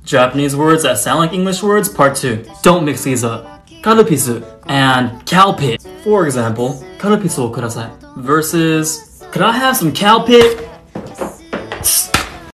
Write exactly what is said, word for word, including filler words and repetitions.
Japanese words that sound like English words, part two. Don't mix these up. Karupisu and cowpit. For example, karupisuをください versus could I have some cowpit?